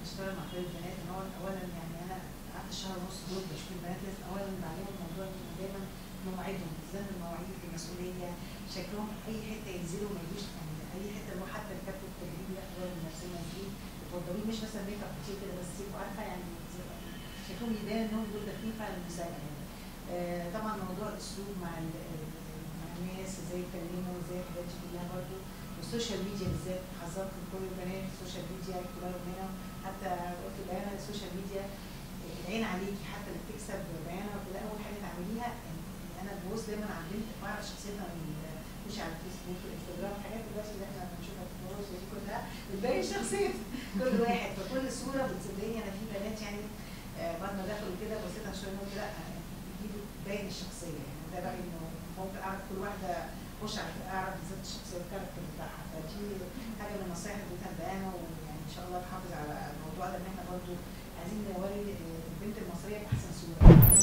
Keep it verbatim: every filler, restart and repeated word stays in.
بشتغل مع كل البنات ان هو اولا يعني انا قعدت شهر ونص دول بشوف البنات لازم اولا بعلمهم موضوع دايما مواعيدهم، التزام المواعيد، المسؤوليه، شكلهم اي حته ينزلوا ما يجوش يعني اي حته اللي هو حتى الكابتن التدريب ياخدوا من نفسهم نازلين يفضلوا مش مثلا ميك اب كتير كده بس يبقوا عارفه يعني شكلهم يبان انهم دول داخلين فعلا المسابقه يعني. آه طبعا موضوع الاسلوب مع مع الناس ازاي يتكلموا ازاي الحاجات دي كلها برضه، والسوشيال ميديا بالذات حذرت كل البنات السوشيال ميديا كلها منها، حتى قلت لبيانه السوشيال ميديا العين عليكي حتى اللي بتكسب بيانه وكده اول حاجه تعمليها انا ببص دايما على البنت بعرف شخصيتها من مش على الفيسبوك والانستجرام الحاجات دلوقتي اللي احنا بنشوفها في التكنولوجيا دي كلها بتبين شخصيه كل واحد، فكل صوره بتصدقني انا في بنات يعني آه بعد ما دخلوا كده بصيت شويه قلت لا دي بتبين الشخصيه يعني ده بقى انه ممكن اعرف كل واحده اخش على اعرف بالذات الشخصيه والكاركتر بتاعها، فدي حاجه من النصائح اللي اديتها لبيانه ويعني ان شاء الله نحافظ على الموضوع ده ان احنا برضه عايزين نوري البنت المصريه باحسن صوره.